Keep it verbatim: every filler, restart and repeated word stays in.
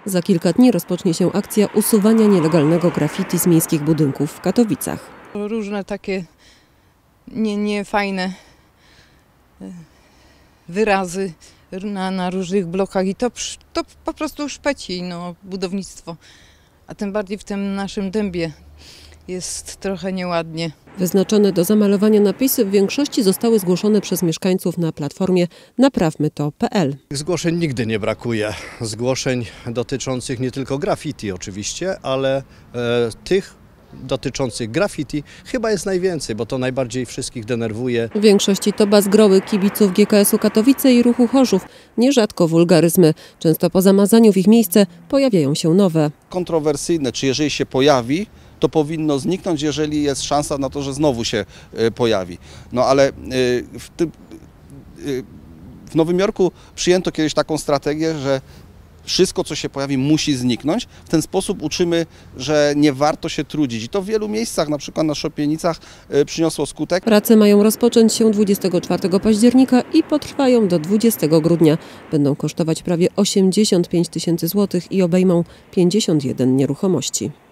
Za kilka dni rozpocznie się akcja usuwania nielegalnego graffiti z miejskich budynków w Katowicach. Różne takie nie, niefajne wyrazy na, na różnych blokach i to, to po prostu szpeci no, budownictwo, a tym bardziej w tym naszym dębie jest trochę nieładnie. Wyznaczone do zamalowania napisy w większości zostały zgłoszone przez mieszkańców na platformie naprawmy to kropka p l. Zgłoszeń nigdy nie brakuje. Zgłoszeń dotyczących nie tylko graffiti oczywiście, ale e, tych dotyczących graffiti chyba jest najwięcej, bo to najbardziej wszystkich denerwuje. W większości to bazgroły kibiców G K S-u Katowice i Ruchu Chorzów, nierzadko wulgaryzmy. Często po zamazaniu w ich miejsce pojawiają się nowe. Kontrowersyjne, czy jeżeli się pojawi, to powinno zniknąć, jeżeli jest szansa na to, że znowu się pojawi. No ale w, tym, w Nowym Jorku przyjęto kiedyś taką strategię, że wszystko, co się pojawi, musi zniknąć. W ten sposób uczymy, że nie warto się trudzić. I to w wielu miejscach, na przykład na Szopienicach, przyniosło skutek. Prace mają rozpocząć się dwudziestego czwartego października i potrwają do dwudziestego grudnia. Będą kosztować prawie osiemdziesiąt pięć tysięcy złotych i obejmą pięćdziesiąt jeden nieruchomości.